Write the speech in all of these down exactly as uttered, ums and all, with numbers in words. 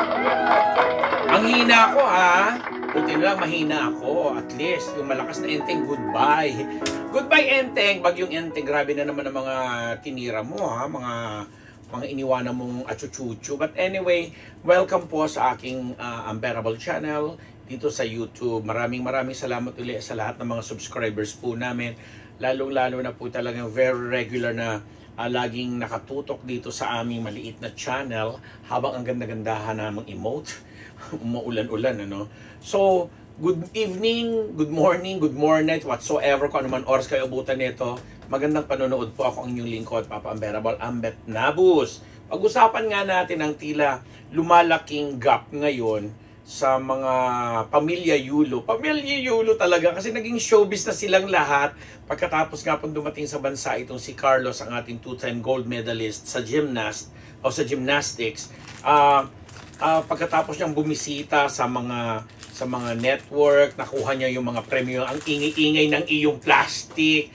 Ang hina ko ha. Buti na lang mahina ako. At least yung malakas na Enteng, goodbye. Goodbye Enteng. Bagyong Enteng, grabe na naman ang mga tinira mo ha. Mga mga iniwanan mong achuchuchu. But anyway, welcome po sa aking uh, Unbearable channel dito sa YouTube. Maraming maraming salamat ulit sa lahat ng mga subscribers po namin. Lalong-lalo na po talagang very regular na uh, laging nakatutok dito sa aming maliit na channel habang ang ganda-gandahan namang emote. Umuulan-ulan, ano? So, good evening, good morning, good morning, whatsoever, kung anuman oras kayo abutan nito. Magandang panonood po. Ako ang inyong lingkod, Papa Unbearable, Ambet Nabus. Pag-usapan nga natin ang tila lumalaking gap ngayon sa mga pamilya Yulo. Pamilya Yulo talaga kasi naging showbiz na silang lahat. Pagkatapos nga pong dumating sa bansa itong si Carlos, ang ating two-time gold medalist sa gymnast o sa gymnastics. Ah... Uh, Uh, pagkatapos niyang bumisita sa mga sa mga network, nakuha niya yung mga premyo, ang ingay-ingay ng iyong plastic.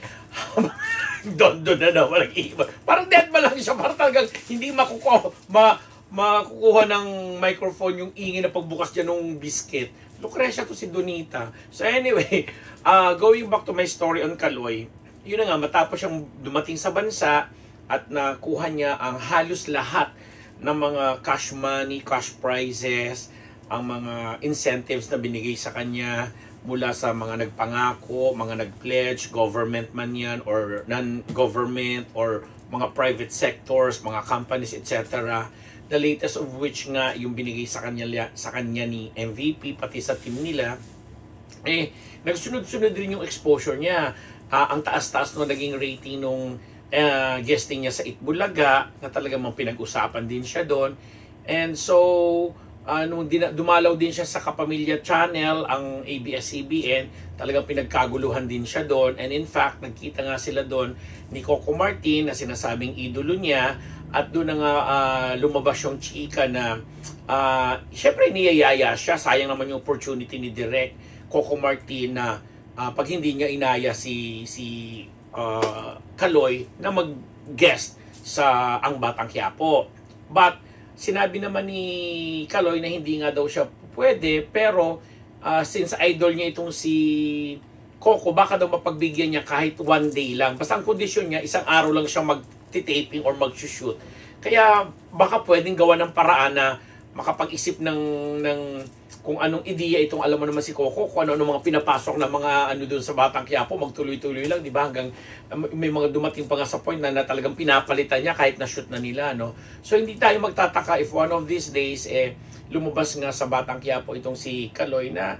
Doon-doon na naman ang iba. Parang dead ba lang siya, parang talagang hindi makukuha, ma, makukuha ng microphone yung ingay na pagbukas niya ng biscuit. Lucrecia to si Donita. So anyway, uh, going back to my story on Kaloy, yun na nga, matapos siyang dumating sa bansa at nakuha niya ang halos lahat ng mga cash money, cash prizes, ang mga incentives na binigay sa kanya mula sa mga nagpangako, mga nag-pledge, government man yan, or non-government, or mga private sectors, mga companies, et cetera. The latest of which nga yung binigay sa kanya, sa kanya ni M V P, pati sa team nila, eh, nagsunod-sunod din yung exposure niya. Uh, ang taas-taas no naging rating nung Uh, guesting niya sa Itbulaga na talagang mga pinag-usapan din siya doon. And so, uh, nung din, dumalaw din siya sa Kapamilya Channel, ang A B S C B N, talagang pinagkaguluhan din siya doon. And in fact, nagkita nga sila doon ni Coco Martin na sinasabing idolo niya. At doon na nga uh, lumabas yung chika na uh, syempre niyayaya siya. Sayang naman yung opportunity ni Direk Coco Martin na uh, pag hindi niya inaya si si Uh, Kaloy na mag-guest sa Ang Batang Quiapo. But sinabi naman ni Kaloy na hindi nga daw siya pwede, pero uh, since idol niya itong si Coco, baka daw mapagbigyan niya kahit one day lang. Basta ang kondisyon niya, isang araw lang siya mag-taping or mag-shoot. Kaya baka pwedeng gawa ng paraan na makapag-isip ng, ng kung anong ideya itong, alam mo naman si Coco, kung ano mga pinapasok na mga ano doon sa Batang Quiapo, magtuloy-tuloy lang, di ba? Hanggang may mga dumating pa nga sa point na, na talagang pinapalitan niya kahit na-shoot na nila, no? So hindi tayo magtataka if one of these days, eh, lumabas nga sa Batang Quiapo itong si Kaloy na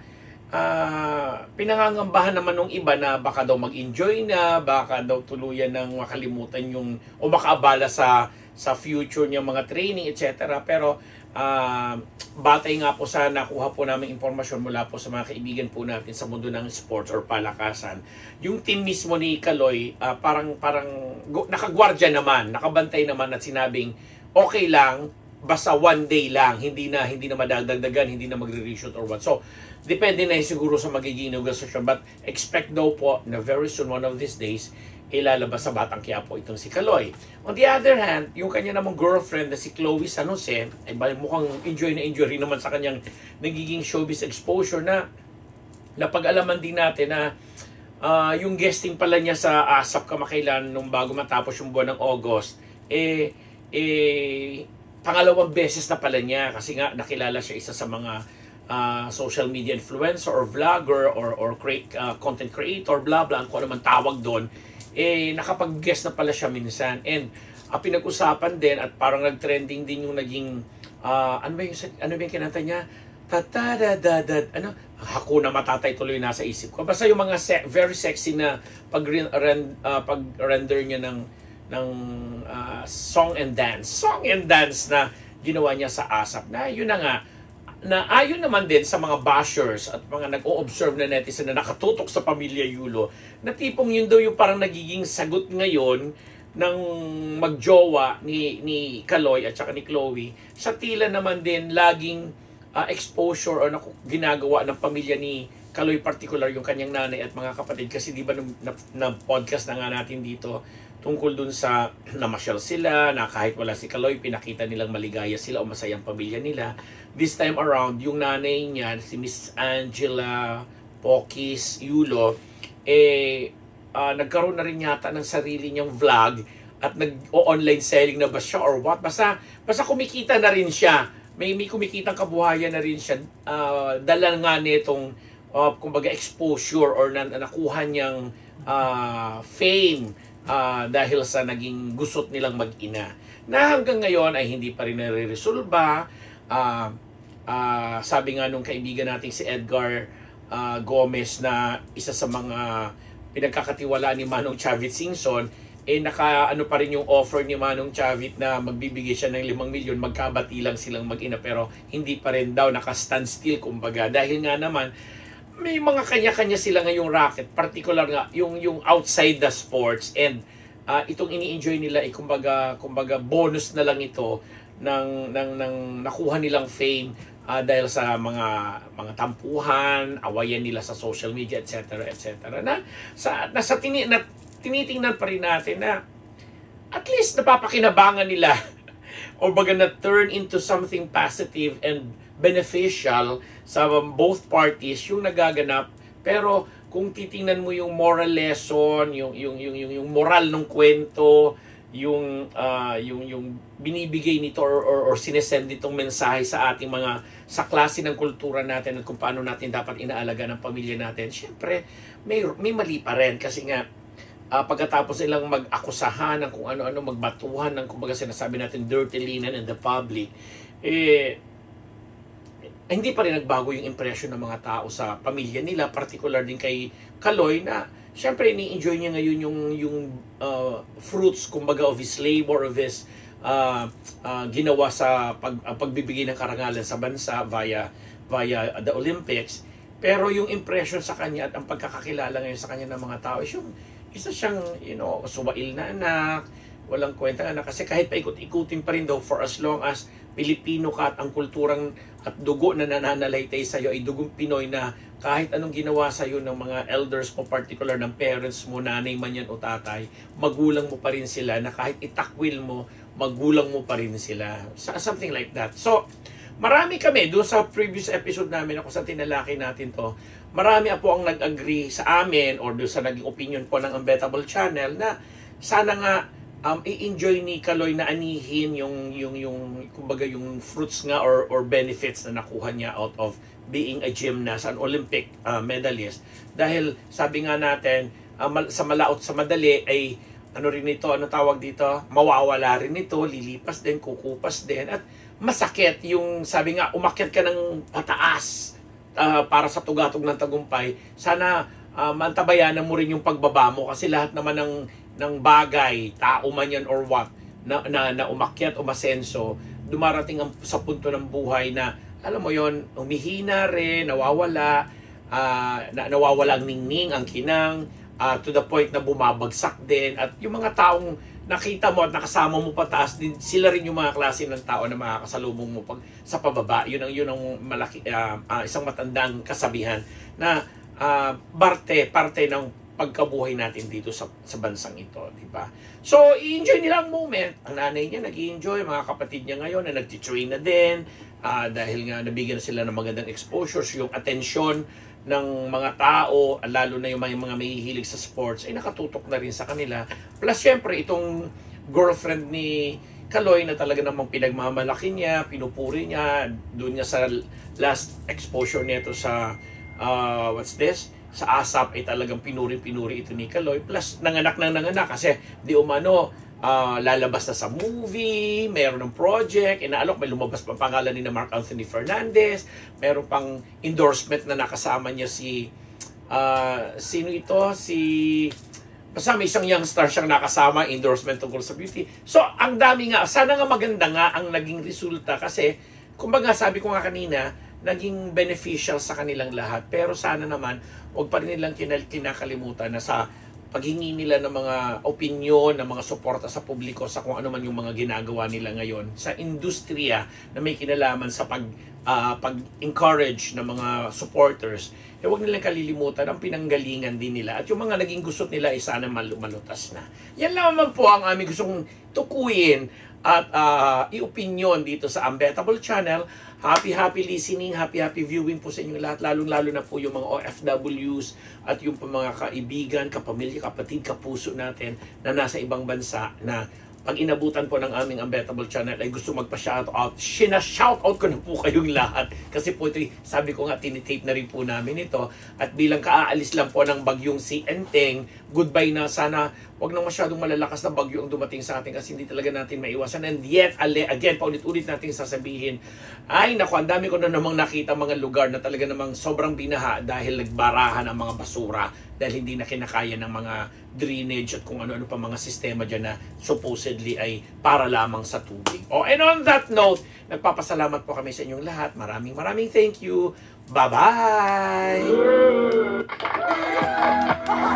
uh, pinangangambahan naman ng iba na baka daw mag-enjoy na, baka daw tuluyan ng makalimutan yung, o makaabala sa, sa future niya mga training, et cetera. Pero, Uh, batay nga po sa nakuha po namin impormasyon mula po sa mga kaibigan po natin sa mundo ng sports or palakasan, yung team mismo ni Kaloy uh, parang parang nakagwardya naman, nakabantay naman at sinabing okay lang basta one day lang, hindi na hindi na madadagdagan, hindi na magre-reshoot or what. So depende na siguro sa magiging negosasyon, but expect daw po na very soon, one of these days, ilalabas sa Batang Quiapo itong si Kaloy. On the other hand, yung kanya namang girlfriend na si Chloe San Jose, ay mukhang enjoy na enjoy rin naman sa kanyang nagiging showbiz exposure na napag-alaman din natin na uh, yung guesting pala niya sa ASAP kamakailan nung bago matapos yung buwan ng August, eh, eh, pangalawang beses na pala niya kasi nga nakilala siya isa sa mga uh, social media influencer or vlogger or, or create, uh, content creator, blah blah, kung ano man tawag doon. Eh, nakapag-guest na pala siya minsan. And uh, pinag-usapan din at parang nag-trending din yung naging, uh, ano ba yung, ano ba yung kinanta niya? Tatadadadad, ano? Hakuna Matatay tuloy nasa isip ko. Basta yung mga se- very sexy na pag-rend, uh, pag-render niya ng, ng uh, song and dance. Song and dance na ginawa niya sa ASAP. Na yun na nga, na ayon naman din sa mga bashers at mga nag-o-observe na netizen na nakatutok sa Pamilya Yulo, na tipong yun daw yung parang nagiging sagot ngayon ng magjowa ni, ni Kaloy at saka ni Chloe, sa tila naman din laging uh, exposure o naku, ginagawa ng pamilya ni Kaloy, particular yung kanyang nanay at mga kapatid. Kasi di ba na, na podcast na nga natin dito tungkol dun sa namasyal sila, na kahit wala si Kaloy, pinakita nilang maligaya sila o masayang pamilya nila. This time around, yung nanay niya, si Miss Angela Pokis Yulo, eh, uh, nagkaroon na rin yata ng sarili niyang vlog at nag-online selling na ba siya or what. Basta, basta kumikita na rin siya. May, may kumikitang kabuhayan na rin siya. Uh, dala nga nitong, uh, kumbaga, exposure or na, nakuha niyang uh, fame uh, dahil sa naging gusot nilang mag-ina. Na hanggang ngayon ay hindi pa rin nare-resolba. Uh, uh, sabi nga nung kaibigan nating si Edgar uh, Gomez na isa sa mga pinagkakatiwalaan ni Manong Chavit Singson, eh naka ano pa rin yung offer ni Manong Chavit na magbibigay siya ng limang milyon, magkabati lang silang mag-ina, pero hindi pa rin daw, naka-stand still kumbaga. Dahil nga naman, may mga kanya-kanya sila ngayong racket, particular nga yung yung outside the sports, and uh, itong ini-enjoy nila eh, kumbaga kumbaga bonus na lang ito ng ng ng nakuha nilang fame uh, dahil sa mga mga tampuhan, awayan nila sa social media, et cetera et cetera. Na sa nasa tini, na, tinitingnan pa rin natin na at least napapakinabangan nila o baga na turn into something positive and beneficial sa both parties yung nagaganap. Pero kung titingnan mo yung moral lesson, yung yung yung yung, yung moral ng kwento, yung uh, yung yung binibigay nito or, or, or sinesend nitong mensahe sa ating mga sa klase ng kultura natin at kung paano natin dapat inaalaga ng pamilya natin, syempre may may mali pa rin kasi nga uh, pagkatapos nilang mag-akusahan ng kung ano-ano, magbatuhan ng kumbaga sinasabi natin dirty linen in the public, eh hindi pa rin nagbago yung impression ng mga tao sa pamilya nila, particular din kay Kaloy na syempre ni-enjoy niya ngayon yung yung uh, fruits kumbaga of his labor, of his uh, uh, ginawa sa pag, uh, pagbibigay ng karangalan sa bansa via via the Olympics. Pero yung impression sa kanya at ang pagkakakilala ngayon sa kanya ng mga tao is yung isa siyang, you know, suwail na anak, walang kwenta anak, kasi kahit paikot-ikutin pa rin daw for as long as Pilipino ka at ang kulturang at dugo na nananalaytay sa iyo ay dugong Pinoy, na kahit anong ginawa sa iyo ng mga elders mo, particular ng parents mo, nanay man yan o tatay, magulang mo pa rin sila, na kahit itakwil mo, magulang mo pa rin sila. Something like that. So, marami kami, doon sa previous episode namin, ako sa tinalaki natin to, marami po ang nag-agree sa amin or doon sa naging opinion po ng Unbettable Channel na sana nga um, i-enjoy ni Kaloy na anihin yung, yung, yung, kumbaga yung fruits nga or, or benefits na nakuha niya out of being a gymnast, an Olympic uh, medalist. Dahil sabi nga natin, uh, sa malaot sa madali ay ano rin ito, ano tawag dito, mawawala rin ito, lilipas din, kukupas din, at masakit yung sabi nga, umakyat ka ng pataas uh, para sa tugatog ng tagumpay. Sana uh, mantabayanan mo rin yung pagbaba mo kasi lahat naman ng, ng bagay, tao man yan or what, na, na, na umakyat o masenso, dumarating ang, sa punto ng buhay na, alam mo yon, humihina rin, nawawala, uh, na, nawawala ang ningning, ang kinang, uh, to the point na bumabagsak din. At yung mga taong nakita mo at nakasama mo pataas din, sila rin yung mga klase ng tao na makakasalubong mo pag sa pababa. Yun ang yun ang malaki, uh, uh, isang matandang kasabihan na uh, parte parte ng pagkabuhay natin dito sa sa bansang ito, di ba? So, i-enjoy nila ang moment. Ang nanay niya nag-i-enjoy, mga kapatid niya ngayon na nag-train na din uh, dahil nga nabigyan sila ng magandang exposures, yung atensyon ng mga tao, lalo na yung mga, mga mahihilig sa sports, ay nakatutok na rin sa kanila. Plus, syempre, itong girlfriend ni Kaloy na talaga namang pinagmamalaki niya, pinupuri niya, doon niya sa last exposure nito sa, uh, what's this? Sa ASAP ay talagang pinuri-pinuri ito ni Kaloy. Plus, nanganak na nanganak kasi di umano, uh, lalabas na sa movie, mayroon ng project, inaalok, may lumabas pa pangalan ni na Mark Anthony Fernandez, mayroon pang endorsement na nakasama niya si, uh, sino ito? Si, basta may isang young star siyang nakasama, endorsement tungkol sa beauty. So, ang dami nga, sana nga maganda nga ang naging resulta kasi, kumbaga sabi ko nga kanina, naging beneficial sa kanilang lahat. Pero sana naman, huwag pa rin nilang kinakalimutan na sa paghingi nila ng mga opinion, ng mga suporta sa publiko sa kung ano man yung mga ginagawa nila ngayon sa industriya na may kinalaman sa pag uh, pag-encourage ng mga supporters, eh huwag nilang kalilimutan ang pinanggalingan din nila. At yung mga naging gusot nila ay sana mal- malutas na. Yan lamang po ang aming gustong tukuyin at uh, i-opinion dito sa Unbettable Channel. Happy, happy listening, happy, happy viewing po sa inyong lahat. Lalong-lalo na po yung mga O F Ws at yung mga kaibigan, kapamilya, kapatid, kapuso natin na nasa ibang bansa na pag inabutan po ng aming Unbettable Channel ay gusto magpa-shoutout. Sina-shoutout ko na po kayong lahat. Kasi po ito, sabi ko nga, tinitape na rin po namin ito. At bilang kaaalis lang po ng bagyong si Enteng, goodbye na. Sana wag nang masyadong malalakas na bagyo ang dumating sa atin kasi hindi talaga natin maiwasan. And yet, again, paulit-ulit natin sasabihin, ay naku, ang dami ko na namang nakita mga lugar na talaga namang sobrang binaha dahil nagbarahan ang mga basura dahil hindi na kinakaya ng mga drainage at kung ano-ano pa mga sistema dyan na supposedly ay para lamang sa tubig. Oh, and on that note, nagpapasalamat po kami sa inyong lahat. Maraming maraming thank you. Bye-bye!